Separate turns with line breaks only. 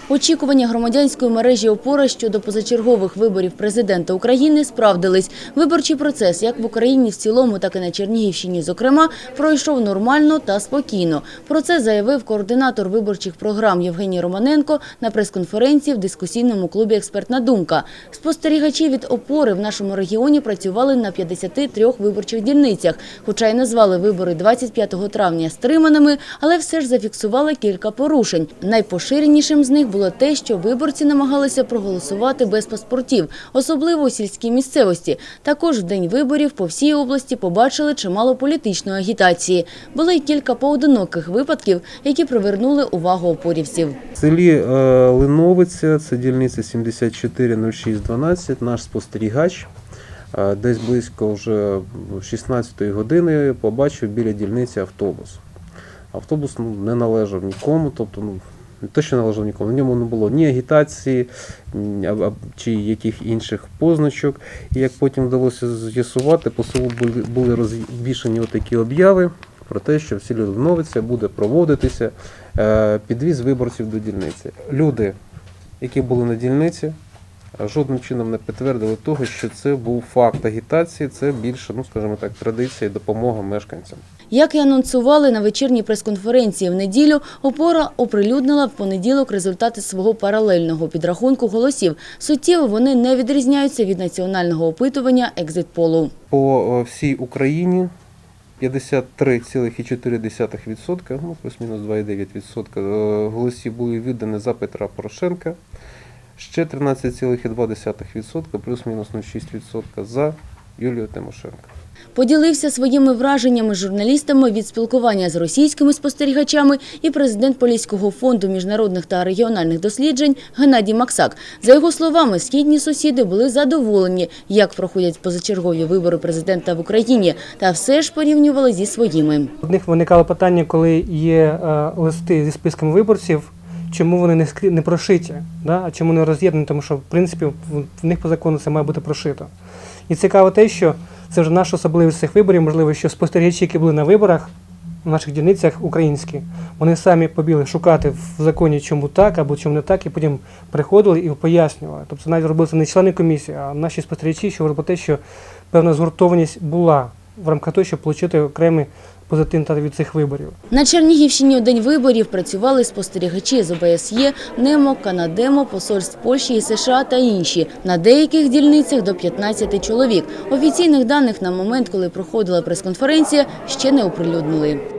Очікування громадянської мережі «Опора» щодо позачергових виборів президента України справдились. Виборчий процес як в Україні в цілому, так і на Чернігівщині, зокрема, пройшов нормально та спокійно. Про це заявив координатор виборчих програм Євгеній Романенко на прес-конференції в дискусійному клубі «Експертна думка». Спостерігачі від «Опори» в нашому регіоні працювали на 53 виборчих дільницях. Хоча й назвали вибори 25 травня стриманими, але все ж зафіксували кілька порушень. Найпоширенішим з них було те, що виборці намагалися проголосувати без паспортів, особливо у сільській місцевості. Також в день виборів по всій області побачили чимало політичної агітації. Були й кілька поодиноких випадків, які привернули увагу опорівців.
В селі Линовиця, це дільниця 740612, наш спостерігач десь близько вже 16-ї години побачив біля дільниці автобус. Автобус не належав нікому, тобто не те, що належав нікому, в ньому не було ні агітації, чи яких інших позначок. І як потім вдалося з'ясувати, по селу були розвішані отакі об'яви про те, що в селі Линовиця буде проводитися підвіз виборців до дільниці. Люди, які були на дільниці, жодним чином не підтвердили того, що це був факт агітації, це більше, скажімо так, традиція і допомога мешканцям.
Як і анонсували на вечірній прес-конференції в неділю, «Опора» оприлюднила в понеділок результати свого паралельного підрахунку голосів. Суттєво вони не відрізняються від національного опитування «Екзит-полу».
По всій Україні 53,4%, плюс-мінус 2,9% голосів були віддані за Петра Порошенка, ще 13,2%, плюс-мінус 0,6% за Юлію Тимошенко.
Поділився своїми враженнями з журналістами від спілкування з російськими спостерігачами і президент Поліського фонду міжнародних та регіональних досліджень Геннадій Максак. За його словами, східні сусіди були задоволені, як проходять позачергові вибори президента в Україні, та все ж порівнювали зі своїми.
У них виникало питання, коли є листи зі списками виборців, чому вони не прошиті, а чому не роз'єднані, тому що, в принципі, в них по закону це має бути прошито. І цікаво те, що це вже наша особливість цих виборів, можливо, що спостерігачі, які були на виборах, в наших дільницях українські, вони самі побігли шукати в законі, чому так або чому не так, і потім приходили і пояснювали. Тобто навіть робили це не члени комісії, а наші спостерігачі, що говорили про те, що певна згуртованість була в рамках того, щоб отримати окремий позитив від цих виборів.
На Чернігівщині у день виборів працювали спостерігачі з ОБСЄ, НЕМО, Канадемо, посольств Польщі і США та інші. На деяких дільницях до 15 чоловік. Офіційних даних на момент, коли проходила прес-конференція, ще не оприлюднили.